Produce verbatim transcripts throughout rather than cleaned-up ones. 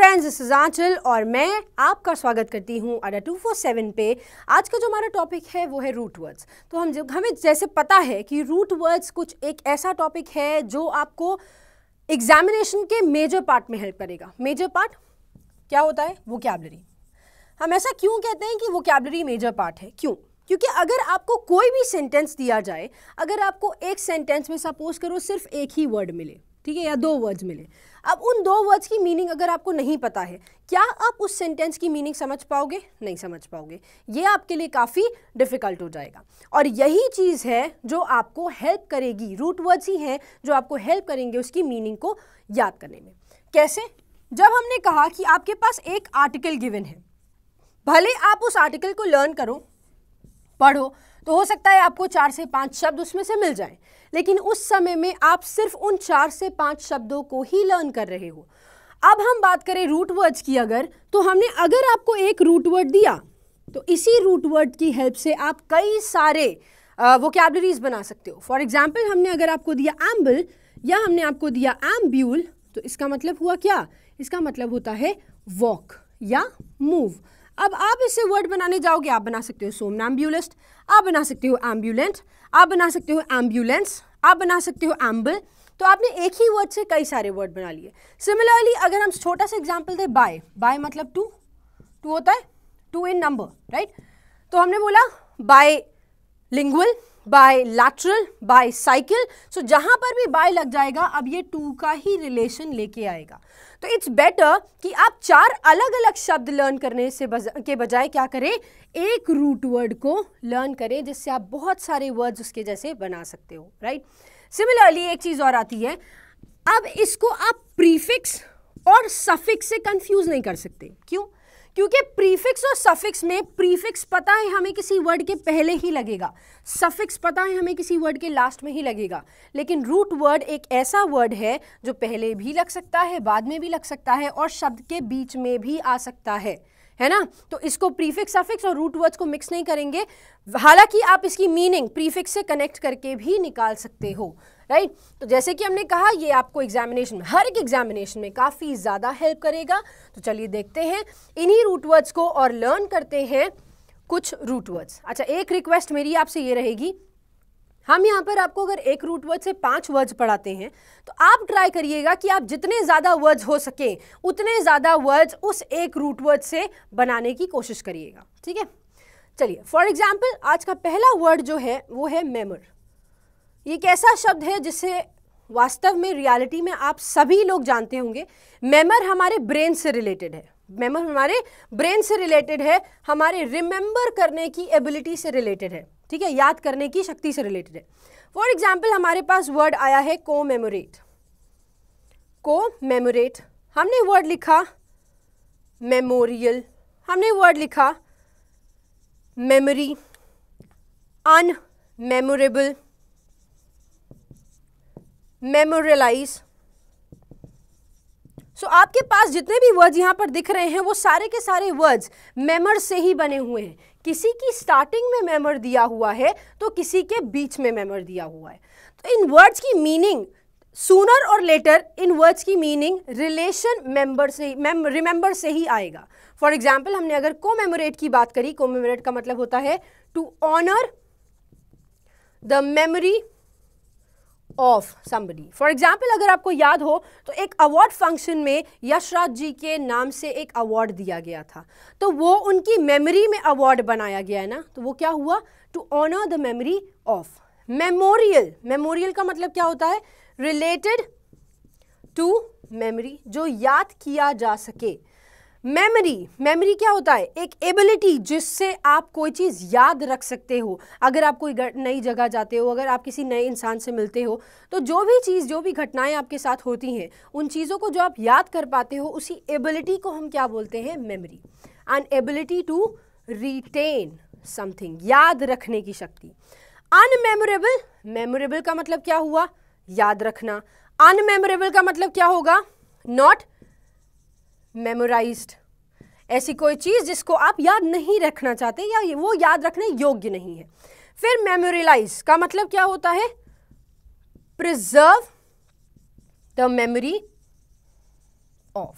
Friends, this is आंचल और मैं आपका स्वागत करती हूँ अड्डा टू फोर सेवन पे। आज का जो हमारा टॉपिक है वो है रूट वर्ड्स। तो हम जब हमें जैसे पता है कि रूट वर्ड्स कुछ एक ऐसा टॉपिक है जो आपको एग्जामिनेशन के मेजर पार्ट में हेल्प करेगा। मेजर पार्ट क्या होता है? वोकैबुलरी। हम ऐसा क्यों कहते हैं कि वोकैबुलरी मेजर पार्ट है? क्यों? क्योंकि अगर आपको कोई भी सेंटेंस दिया जाए, अगर आपको एक सेंटेंस में सपोज करो सिर्फ एक ही वर्ड मिले, ठीक है, या दो वर्ड्स मिले, अब उन दो वर्ड्स की मीनिंग अगर आपको नहीं पता है, क्या आप उस सेंटेंस की मीनिंग समझ पाओगे? नहीं समझ पाओगे। ये आपके लिए काफ़ी डिफिकल्ट हो जाएगा। और यही चीज़ है जो आपको हेल्प करेगी, रूट वर्ड्स ही हैं जो आपको हेल्प करेंगे उसकी मीनिंग को याद करने में। कैसे? जब हमने कहा कि आपके पास एक आर्टिकल गिवन है, भले आप उस आर्टिकल को लर्न करो, पढ़ो, तो हो सकता है आपको चार से पांच शब्द उसमें से मिल जाएं, लेकिन उस समय में आप सिर्फ उन चार से पांच शब्दों को ही लर्न कर रहे हो। अब हम बात करें रूट वर्ड्स की, अगर तो हमने अगर आपको एक रूट वर्ड दिया तो इसी रूट वर्ड की हेल्प से आप कई सारे वोकैबुलरीज uh, बना सकते हो। फॉर एग्जाम्पल, हमने अगर आपको दिया एम्बल या हमने आपको दिया एम्ब्यूल, तो इसका मतलब हुआ क्या? इसका मतलब होता है वॉक या मूव। अब आप इससे वर्ड बनाने जाओगे, आप बना सकते हो सोमनैम्ब्यूलिस्ट, आप बना सकते हो एम्ब्यूलेंट, आप बना सकते हो एम्ब्यूलेंस, आप बना सकते हो एम्बल। तो आपने एक ही वर्ड से कई सारे वर्ड बना लिए। सिमिलरली अगर हम छोटा सा एग्जांपल दें, बाय, बाय मतलब टू, टू होता है टू इन नंबर, राइट? तो हमने बोला bilingual, bilateral, bicycle. So जहां पर भी बाय लग जाएगा अब ये टू का ही रिलेशन लेके आएगा। तो इट्स बेटर कि आप चार अलग अलग शब्द लर्न करने से बज, के बजाय क्या करें, एक रूट वर्ड को लर्न करें, जिससे आप बहुत सारे वर्ड्स उसके जैसे बना सकते हो, राइट? सिमिलरली एक चीज और आती है, अब इसको आप प्रीफिक्स और सफिक्स से कंफ्यूज नहीं कर सकते। क्यों? क्योंकि प्रीफिक्स और सफिक्स में प्रीफिक्स पता है हमें किसी वर्ड के पहले ही लगेगा, सफिक्स पता है हमें किसी वर्ड के लास्ट में ही लगेगा, लेकिन रूट वर्ड एक ऐसा वर्ड है जो पहले भी लग सकता है, बाद में भी लग सकता है और शब्द के बीच में भी आ सकता है, है ना? तो इसको प्रीफिक्स, सफिक्स और रूट वर्ड्स को मिक्स नहीं करेंगे। हालांकि आप इसकी मीनिंग प्रीफिक्स से कनेक्ट करके भी निकाल सकते हो, राइट? तो जैसे कि हमने कहा, ये आपको एग्जामिनेशन में, हर एक एग्जामिनेशन में काफ़ी ज़्यादा हेल्प करेगा। तो चलिए देखते हैं इन्हीं रूट वर्ड्स को और लर्न करते हैं कुछ रूट वर्ड्स। अच्छा, एक रिक्वेस्ट मेरी आपसे ये रहेगी, हम यहाँ पर आपको अगर एक रूट वर्ड से पांच वर्ड्स पढ़ाते हैं तो आप ट्राई करिएगा कि आप जितने ज़्यादा वर्ड्स हो सके उतने ज़्यादा वर्ड्स उस एक रूट वर्ड से बनाने की कोशिश करिएगा, ठीक है? चलिए, फॉर एग्जाम्पल आज का पहला वर्ड जो है वो है मेमोर। ये एक ऐसा शब्द है जिससे वास्तव में रियलिटी में आप सभी लोग जानते होंगे। मेमोर हमारे ब्रेन से रिलेटेड है, मेमोर हमारे ब्रेन से रिलेटेड है, हमारे रिमेंबर करने की एबिलिटी से रिलेटेड है, ठीक है, याद करने की शक्ति से रिलेटेड है। फॉर एग्जाम्पल हमारे पास वर्ड आया है कोमेमोरेट। कोमेमोरेट, हमने वर्ड लिखा मेमोरियल, हमने वर्ड लिखा memory, unmemorable, memorialise. So so, आपके पास जितने भी वर्ड्स यहाँ पर दिख रहे हैं वो सारे के सारे वर्ड्स मेमर से ही बने हुए हैं। किसी की स्टार्टिंग में मेमर दिया हुआ है तो किसी के बीच में मेमर दिया हुआ है। तो इन वर्ड्स की मीनिंग सूनर और लेटर, इन वर्ड्स की मीनिंग रिलेशन मेंबर से ही, रिमेंबर से ही आएगा। फॉर एग्जाम्पल हमने अगर कोमेमोरेट की बात करी, कोमेमोरेट का मतलब होता है to honour the memory of somebody. For example अगर आपको याद हो तो एक अवार्ड फंक्शन में यशराज जी के नाम से एक अवार्ड दिया गया था, तो वो उनकी मेमोरी में अवार्ड बनाया गया है ना, तो वो क्या हुआ? To honour the memory of. Memorial, memorial का मतलब क्या होता है? रिलेटेड टू मेमोरी, जो याद किया जा सके। मेमोरी, मेमोरी क्या होता है? एक एबिलिटी जिससे आप कोई चीज़ याद रख सकते हो। अगर आप कोई नई जगह जाते हो, अगर आप किसी नए इंसान से मिलते हो, तो जो भी चीज़, जो भी घटनाएं आपके साथ होती हैं, उन चीज़ों को जो आप याद कर पाते हो, उसी एबिलिटी को हम क्या बोलते हैं? Memory. An ability to retain something, याद रखने की शक्ति। अनमेमोरेबल, मेमोरेबल का मतलब क्या हुआ? याद रखना। अनमेमोरेबल का मतलब क्या होगा? नॉट मेमोराइज्ड, ऐसी कोई चीज जिसको आप याद नहीं रखना चाहते या वो याद रखने योग्य नहीं है। फिर मेमोरियलाइज का मतलब क्या होता है? प्रिजर्व द मेमोरी ऑफ,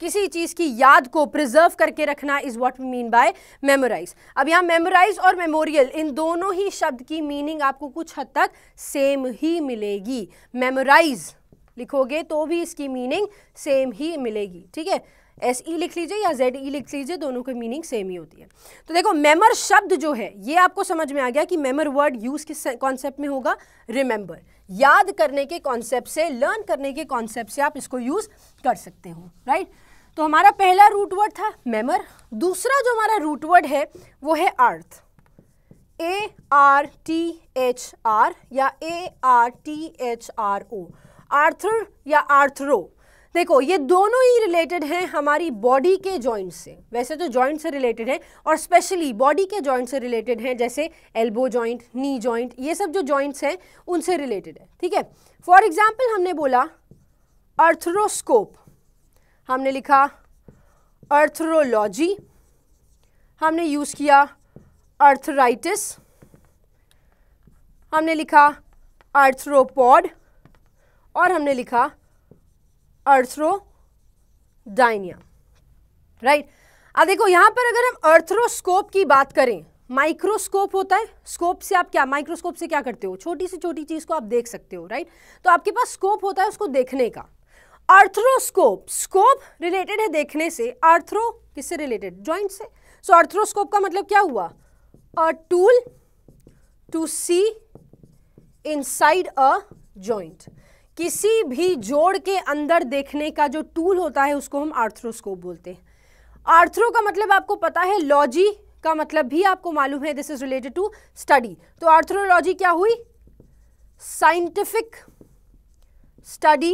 किसी चीज की याद को प्रिजर्व करके रखना is what we mean by memorise. अब यहाँ मेमोराइज और मेमोरियल इन दोनों ही शब्द की मीनिंग आपको कुछ हद तक सेम ही मिलेगी। मेमोराइज लिखोगे तो भी इसकी मीनिंग सेम ही मिलेगी, ठीक है। एस ई लिख लीजिए या जेड ई लिख लीजिए, दोनों की मीनिंग सेम ही होती है। तो देखो मेमर शब्द जो है ये आपको समझ में आ गया कि मेमर वर्ड यूज किस कॉन्सेप्ट में होगा, रिमेंबर, याद करने के कॉन्सेप्ट से, लर्न करने के कॉन्सेप्ट से आप इसको यूज कर सकते हो, राइट। तो हमारा पहला रूट वर्ड था मेमर। दूसरा जो हमारा रूट वर्ड है वो है arth, A R T H R या A R T H R O, arthr या आर्थरो। देखो ये दोनों ही रिलेटेड हैं हमारी बॉडी के जॉइंट से, वैसे तो जॉइंट से रिलेटेड है और स्पेशली बॉडी के जॉइंट से रिलेटेड हैं, जैसे एल्बो जॉइंट, नी जॉइंट, ये सब जो जॉइंट्स हैं उनसे रिलेटेड है, ठीक है। फॉर एग्जाम्पल हमने बोला अर्थरोस्कोप, हमने लिखा अर्थरोलॉजी, हमने यूज किया अर्थराइटिस, हमने लिखा अर्थरोपॉड और हमने लिखा अर्थरोडाइनिया, राइट। अब देखो यहां पर अगर हम अर्थरोस्कोप की बात करें, माइक्रोस्कोप होता है, स्कोप से आप क्या, माइक्रोस्कोप से क्या करते हो, छोटी से छोटी चीज को आप देख सकते हो, राइट। तो आपके पास स्कोप होता है उसको देखने का। अर्थरोस्कोप, स्कोप रिलेटेड है देखने से, अर्थरो किससे रिलेटेड, जॉइंट से। सो अर्थरोस्कोप का मतलब क्या हुआ, a tool to see inside a joint, किसी भी जोड़ के अंदर देखने का जो टूल होता है उसको हम आर्थरोस्कोप बोलते हैं। आर्थरो का मतलब आपको पता है, लॉजी का मतलब भी आपको मालूम है, this is related to study. तो आर्थरोलॉजी क्या हुई, scientific study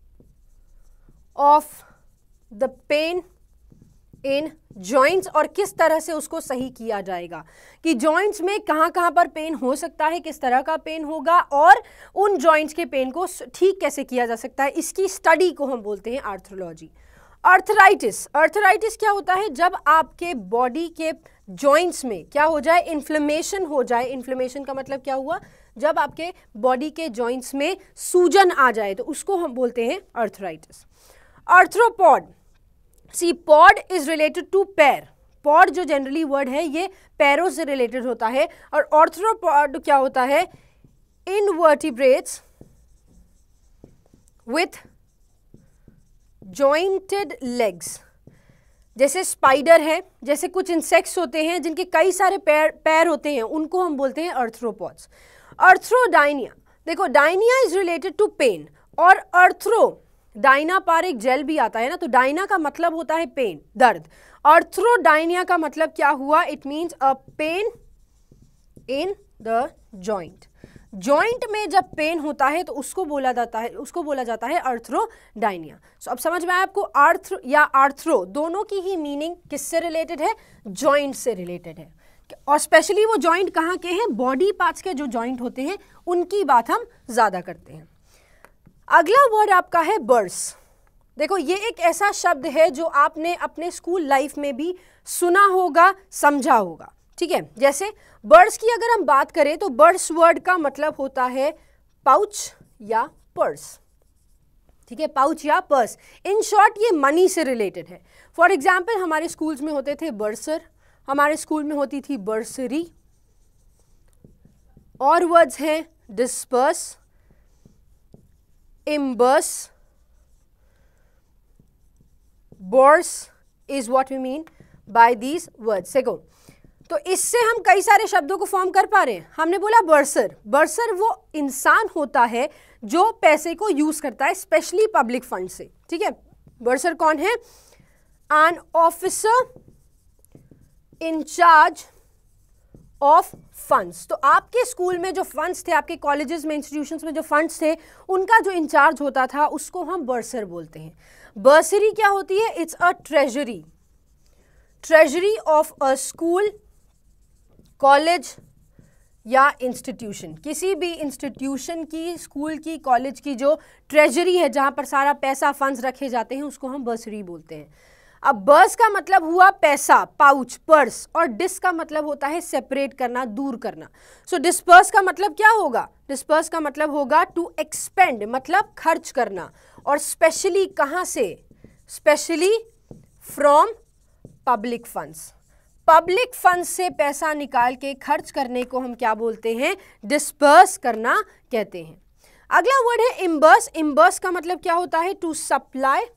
of the pain in joints, और किस तरह से उसको सही किया जाएगा कि जॉइंट्स में कहाँ कहाँ पर पेन हो सकता है, किस तरह का पेन होगा और उन जॉइंट्स के पेन को ठीक कैसे किया जा सकता है, इसकी स्टडी को हम बोलते हैं आर्थरोलॉजी। अर्थराइटिस, अर्थराइटिस क्या होता है, जब आपके बॉडी के जॉइंट्स में क्या हो जाए, इन्फ्लेमेशन हो जाए। इन्फ्लेमेशन का मतलब क्या हुआ, जब आपके बॉडी के जॉइंट्स में सूजन आ जाए तो उसको हम बोलते हैं arthritis. Arthropod, see pod is related to पैर, पॉड जो जनरली वर्ड है ये पैरों से रिलेटेड होता है, और ऑर्थ्रोपॉड क्या होता है, इनवर्टिब्रेट्स विथ जॉइंटेड लेग्स, जैसे स्पाइडर है, जैसे कुछ इंसेक्ट्स होते हैं जिनके कई सारे पैर पैर होते हैं, उनको हम बोलते हैं अर्थ्रोपॉड्स। अर्थरोडाइनिया, देखो dynia is related to pain, और अर्थरो, डाइना पर एक जेल भी आता है ना, तो डाइना का मतलब होता है पेन, दर्द। अर्थरोडाइनिया का मतलब क्या हुआ, it means a pain in the joint, joint में जब पेन होता है तो उसको बोला जाता है उसको बोला जाता है अर्थरोडाइनिया। सो अब समझ में आया आपको, आर्थ या आर्थ्रो दोनों की ही मीनिंग किससे रिलेटेड है, जॉइंट से रिलेटेड है, और स्पेशली वो जॉइंट कहाँ के हैं, बॉडी पार्ट्स के जो जॉइंट होते हैं उनकी बात हम ज्यादा करते हैं। अगला वर्ड आपका है बर्ड्स। देखो ये एक ऐसा शब्द है जो आपने अपने स्कूल लाइफ में भी सुना होगा, समझा होगा, ठीक है। जैसे बर्ड्स की अगर हम बात करें तो बर्ड्स वर्ड का मतलब होता है पाउच या पर्स, ठीक है, पाउच या पर्स। इन शॉर्ट ये मनी से रिलेटेड है। फॉर एग्जाम्पल हमारे स्कूल्स में होते थे बर्सर, हमारे स्कूल में होती थी बर्सरी, और वर्ड्स हैं disburse, imburse, burse is what we mean by these words. देखो तो इससे हम कई सारे शब्दों को फॉर्म कर पा रहे हैं। हमने बोला बर्सर, बर्सर वो इंसान होता है जो पैसे को यूज करता है स्पेशली पब्लिक फंड से, ठीक है। बर्सर कौन है, an officer in charge of funds. तो आपके स्कूल में जो फंड्स थे, आपके कॉलेजेस में, इंस्टीट्यूशंस में जो फंड्स थे, उनका जो इंचार्ज होता था उसको हम बर्सर बोलते हैं। बर्सरी क्या होती है, it's a treasury, treasury of a school, college या इंस्टीट्यूशन। किसी भी इंस्टीट्यूशन की, स्कूल की, कॉलेज की जो ट्रेजरी है, जहां पर सारा पैसा, फंड्स रखे जाते हैं, उसको हम बर्सरी बोलते हैं। अब बर्स का मतलब हुआ पैसा, पाउच, पर्स, और डिस का मतलब होता है सेपरेट करना, दूर करना। सो डिस्पर्स का मतलब क्या होगा, डिस्पर्स का मतलब होगा टू एक्सपेंड, मतलब खर्च करना, और स्पेशली कहाँ से, specially from public funds. Public fund से पैसा निकाल के खर्च करने को हम क्या बोलते हैं? डिस्पर्स करना कहते हैं। अगला वर्ड है इम्बर्स। इम्बर्स का मतलब क्या होता है? टू सप्लाई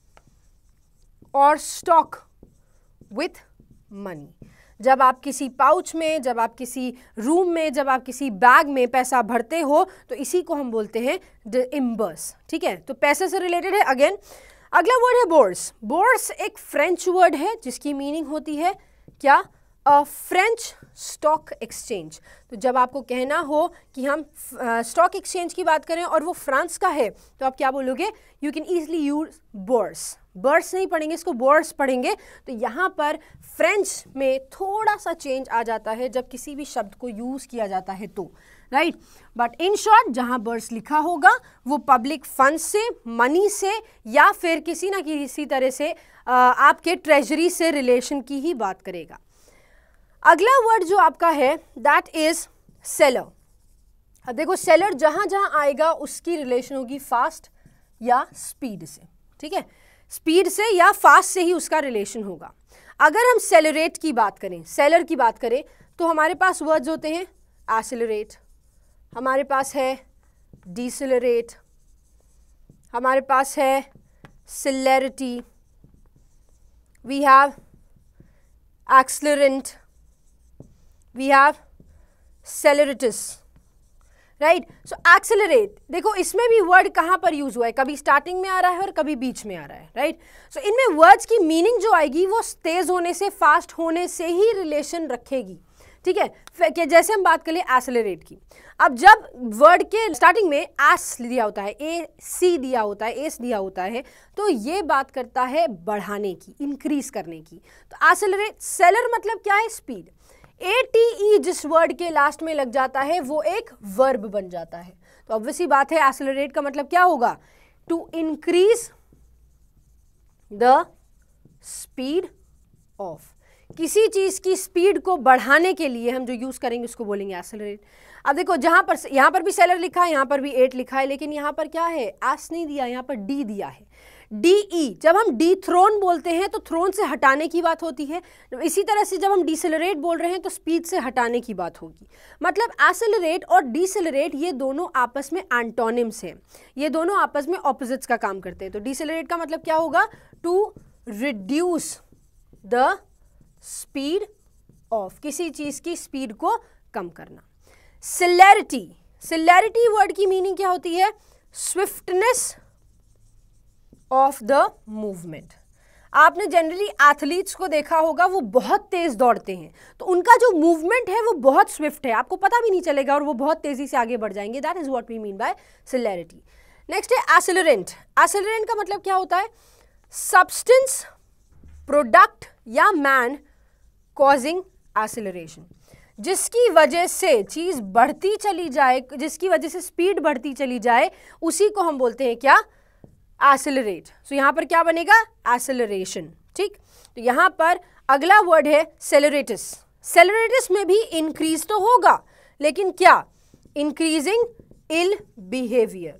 और स्टॉक विथ मनी। जब आप किसी पाउच में, जब आप किसी रूम में, जब आप किसी बैग में पैसा भरते हो तो इसी को हम बोलते हैं इम्बर्स। ठीक है, तो पैसे से रिलेटेड है। अगेन अगला वर्ड है बोर्स। बोर्स एक फ्रेंच वर्ड है जिसकी मीनिंग होती है क्या? A French stock exchange. तो जब आपको कहना हो कि हम स्टॉक एक्सचेंज की बात करें और वो फ्रांस का है तो आप क्या बोलोगे? You can easily use bourse. Burse नहीं पढ़ेंगे, इसको बोर्स पढ़ेंगे। तो यहाँ पर फ्रेंच में थोड़ा सा चेंज आ जाता है जब किसी भी शब्द को यूज किया जाता है तो, राइट। बट इन शॉर्ट जहाँ बर्स लिखा होगा वो पब्लिक फंड से, मनी से या फिर किसी ना किसी तरह से आ, आपके ट्रेजरी से रिलेशन की ही बात करेगा। अगला वर्ड जो आपका है दैट इज सेलर। अब देखो सेलर जहाँ जहाँ आएगा उसकी रिलेशन होगी फास्ट या स्पीड से। ठीक है, स्पीड से या फास्ट से ही उसका रिलेशन होगा। अगर हम सेलरेट की बात करें, सेलर की बात करें तो हमारे पास वर्ड्स होते हैं एक्सेलरेट, हमारे पास है डिसेलरेट, हमारे पास है celerity, we have accelerant, we have celeritas, right. So accelerate, देखो इसमें भी वर्ड कहाँ पर यूज हुआ है? कभी स्टार्टिंग में आ रहा है और कभी बीच में आ रहा है, राइट। सो इनमें वर्ड्स की मीनिंग जो आएगी वो तेज होने से, फास्ट होने से ही रिलेशन रखेगी। ठीक है, कि जैसे हम बात करें एक्सेलरेट की। अब जब वर्ड के स्टार्टिंग में एस दिया होता है, ए सी दिया होता है, एस दिया होता है, तो ये बात करता है बढ़ाने की, इंक्रीज करने की। तो एक्सेलरेट, सेलर मतलब क्या है? स्पीड। ए टी ई जिस वर्ड के लास्ट में लग जाता है वो एक वर्ब बन जाता है। तो ऑब्वियसली बात है एक्सेलरेट का मतलब क्या होगा? To increase the speed of. किसी चीज की स्पीड को बढ़ाने के लिए हम जो यूज करेंगे उसको बोलेंगे एक्सेलरेट। अब देखो जहां पर, यहां पर भी सेलर लिखा है, यहां पर भी एट लिखा है, लेकिन यहां पर क्या है? एस नहीं दिया, यहां पर डी दिया है, डी ई। जब हम डी थ्रोन बोलते हैं तो थ्रोन से हटाने की बात होती है। इसी तरह से जब हम डिसेलरेट बोल रहे हैं तो स्पीड से हटाने की बात होगी। मतलब एक्सेलरेट और डिसेलरेट ये दोनों आपस में एंटोनिम्स हैं, ये दोनों आपस में ऑपोजिट्स का काम करते हैं। तो डिसेलरेट का मतलब क्या होगा? To reduce the speed of, किसी चीज की स्पीड को कम करना। सेलेरिटी, सेलेरिटी वर्ड की मीनिंग क्या होती है? Swiftness of the movement. आपने जनरली एथलीट्स को देखा होगा, वो बहुत तेज दौड़ते हैं तो उनका जो मूवमेंट है वो बहुत स्विफ्ट है, आपको पता भी नहीं चलेगा और वो बहुत तेजी से आगे बढ़ जाएंगे। That is what we mean by celerity. Next है एक्सेलरेंट। एक्सेलरेंट का मतलब क्या होता है? सब्सटेंस, प्रोडक्ट या मैन कॉजिंग एक्सेलरेशन, जिसकी वजह से चीज बढ़ती चली जाए, जिसकी वजह से स्पीड बढ़ती चली जाए, उसी को हम बोलते हैं क्या? एक्सेलरेट। सो यहां पर क्या बनेगा? एक्सेलरेशन। ठीक, तो यहां पर अगला वर्ड है सेलरेटिस। सेलरेटिस में भी इंक्रीज तो होगा, लेकिन क्या? Increasing ill behaviour.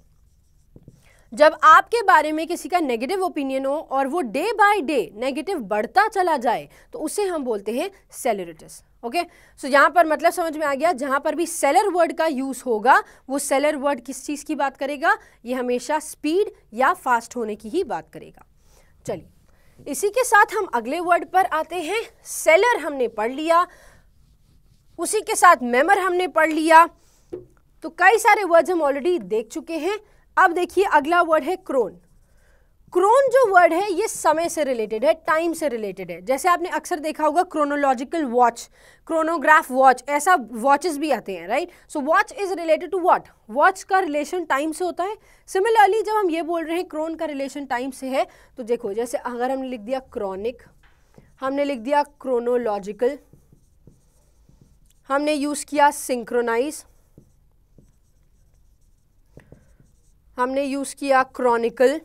जब आपके बारे में किसी का नेगेटिव ओपिनियन हो और वो डे बाय डे नेगेटिव बढ़ता चला जाए तो उसे हम बोलते हैं सेलरेटिस। ओके, सो यहाँ पर मतलब समझ में आ गया, जहाँ पर भी सेलर वर्ड का यूज होगा वो सेलर वर्ड किस चीज़ की बात करेगा? ये हमेशा स्पीड या फास्ट होने की ही बात करेगा। चलिए इसी के साथ हम अगले वर्ड पर आते हैं। सेलर हमने पढ़ लिया, उसी के साथ मेमर हमने पढ़ लिया, तो कई सारे वर्ड्स हम ऑलरेडी देख चुके हैं। अब देखिए अगला वर्ड है क्रोन। क्रोन जो वर्ड है ये समय से रिलेटेड है, टाइम से रिलेटेड है। जैसे आपने अक्सर देखा होगा क्रोनोलॉजिकल वॉच, क्रोनोग्राफ वॉच, ऐसा वॉचेस भी आते हैं, right. So watch is related to what? Watch का रिलेशन टाइम से होता है। सिमिलरली जब हम ये बोल रहे हैं क्रोन का रिलेशन टाइम से है, तो देखो जैसे अगर हमने लिख दिया क्रॉनिक, हमने लिख दिया क्रोनोलॉजिकल, हमने यूज किया सिंक्रोनाइज, हमने यूज किया क्रॉनिकल,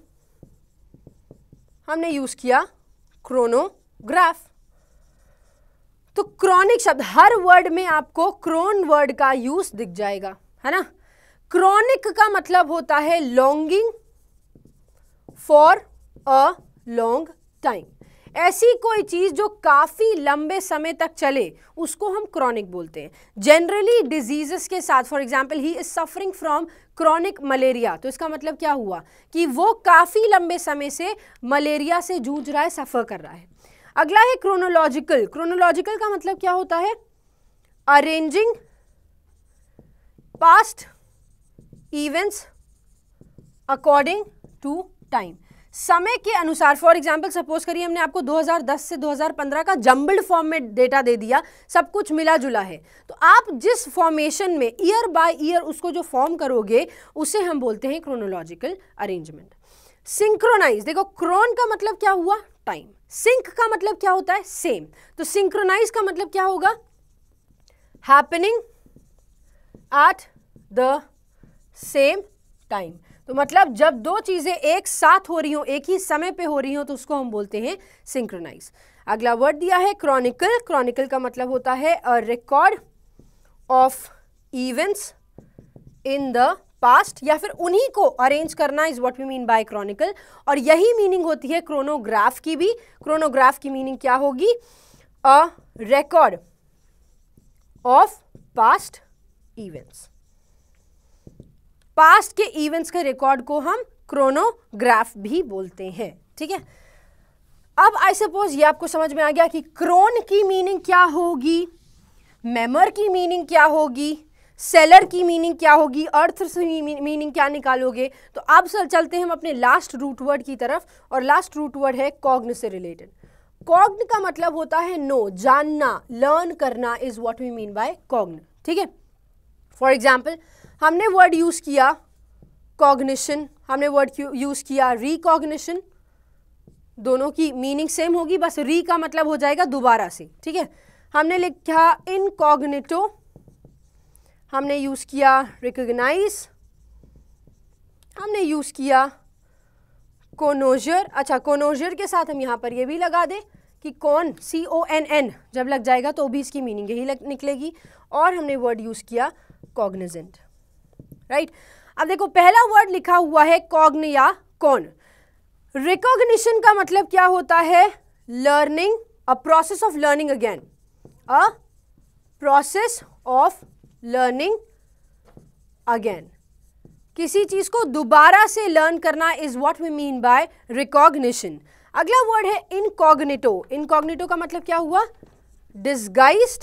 हमने यूज किया क्रोनोग्राफ। तो क्रॉनिक शब्द, हर वर्ड में आपको क्रोन वर्ड का यूज दिख जाएगा, है ना। क्रॉनिक का मतलब होता है longing for a long time. ऐसी कोई चीज जो काफी लंबे समय तक चले उसको हम क्रॉनिक बोलते हैं। जनरली डिजीजेस के साथ, for example he is suffering from chronic malaria, तो इसका मतलब क्या हुआ कि वो काफी लंबे समय से मलेरिया से जूझ रहा है, सफर कर रहा है। अगला है क्रोनोलॉजिकल। क्रोनोलॉजिकल का मतलब क्या होता है? Arranging past events according to time, समय के अनुसार। फॉर एग्जाम्पल सपोज करिए हमने आपको दो हज़ार दस से दो हज़ार पंद्रह का जम्बल्ड फॉर्म में डेटा दे दिया, सब कुछ मिला जुला है, तो आप जिस फॉर्मेशन में ईयर बाय ईयर उसको जो फॉर्म करोगे उसे हम बोलते हैं क्रोनोलॉजिकल अरेंजमेंट। सिंक्रोनाइज, देखो क्रोन का मतलब क्या हुआ? टाइम। सिंक का मतलब क्या होता है? सेम। तो सिंक्रोनाइज का मतलब क्या होगा? Happening at the same time. तो मतलब जब दो चीजें एक साथ हो रही हो, एक ही समय पे हो रही हो, तो उसको हम बोलते हैं सिंक्रोनाइज। अगला वर्ड दिया है क्रॉनिकल। क्रॉनिकल का मतलब होता है a record of events in the past, या फिर उन्हीं को अरेंज करना is what we mean by chronicle. और यही मीनिंग होती है क्रोनोग्राफ की भी। क्रोनोग्राफ की मीनिंग क्या होगी? A record of past events. Past के इवेंट्स के रिकॉर्ड को हम क्रोनोग्राफ भी बोलते हैं, ठीक है। अब आई सपोज ये आपको समझ में आ गया कि क्रोन की मीनिंग क्या होगी, मेमर की मीनिंग क्या होगी, सेलर की मीनिंग क्या होगी, अर्थ से मीनिंग क्या निकालोगे। तो अब सर चलते हैं हम अपने लास्ट रूट वर्ड की तरफ, और लास्ट रूट वर्ड है कॉग्न से रिलेटेड। कॉग्न का मतलब होता है नो, जानना, लर्न करना is what we mean by cogn, ठीक है। फॉर एग्जाम्पल हमने वर्ड यूज किया कॉग्निशन, हमने वर्ड यूज किया रिकॉग्निशन, दोनों की मीनिंग सेम होगी, बस री का मतलब हो जाएगा दोबारा से, ठीक है। हमने लिखा इनकॉग्निटो, हमने यूज किया रिकॉग्नाइज, हमने यूज किया कोनोजर। अच्छा, कोनोजर के साथ हम यहाँ पर ये भी लगा दें कि कौन, सी ओ एन एन जब लग जाएगा तो भी इसकी मीनिंग यही निकलेगी। और हमने वर्ड यूज किया कॉग्निजेंट, राइट। अब देखो पहला वर्ड लिखा हुआ है कॉग्न या कौन। रिकॉग्निशन का मतलब क्या होता है? Learning, a process of learning again, a process of learning again, किसी चीज को दोबारा से लर्न करना is what we mean by recognition. अगला वर्ड है इनकॉग्निटो। इनकॉग्निटो का मतलब क्या हुआ? Disguised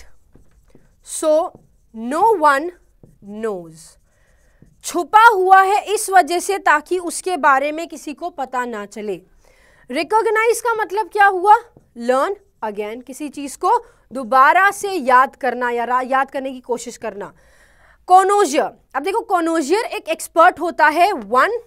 so no one knows, छुपा हुआ है इस वजह से ताकि उसके बारे में किसी को पता ना चले। रिकॉग्नाइज का मतलब क्या हुआ? लर्न अगेन, किसी चीज को दोबारा से याद करना या याद करने की कोशिश करना। कोनोजियर, अब देखो कोनोजियर एक एक्सपर्ट होता है, वन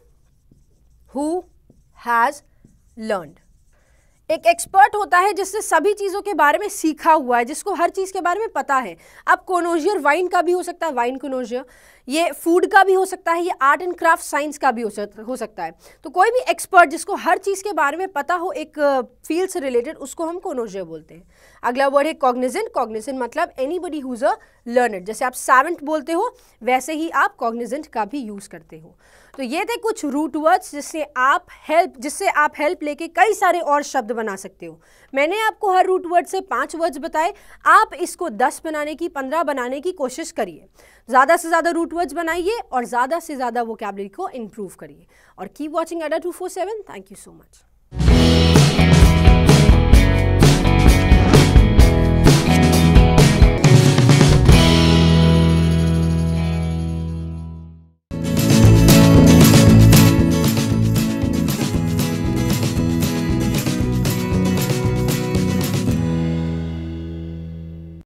हु हैज लर्नड, एक एक्सपर्ट होता है जिससे सभी चीज़ों के बारे में सीखा हुआ है, जिसको हर चीज़ के बारे में पता है। अब कोनोजियर वाइन का भी हो सकता है, वाइन कोनोजियर, ये फूड का भी हो सकता है, ये आर्ट एंड क्राफ्ट साइंस का भी हो सकता हो सकता है। तो कोई भी एक्सपर्ट जिसको हर चीज़ के बारे में पता हो एक फील्ड से रिलेटेड, उसको हम कोनोजियर बोलते हैं। अगला वर्ड है कॉग्निजेंट। कॉग्निजेंट मतलब एनीबडी हुज अ लर्नड, जैसे आप सैवेंट बोलते हो वैसे ही आप कॉग्निजेंट का भी यूज़ करते हो। तो ये थे कुछ रूट वर्ड्स जिससे आप हेल्प जिससे आप हेल्प लेके कई सारे और शब्द बना सकते हो। मैंने आपको हर रूट वर्ड से पांच वर्ड्स बताए, आप इसको दस बनाने की, पंद्रह बनाने की कोशिश करिए। ज़्यादा से ज़्यादा रूट वर्ड्स बनाइए और ज़्यादा से ज़्यादा वोकैबुलरी को इम्प्रूव करिए। और keep watching Adda two four seven. Thank you so much.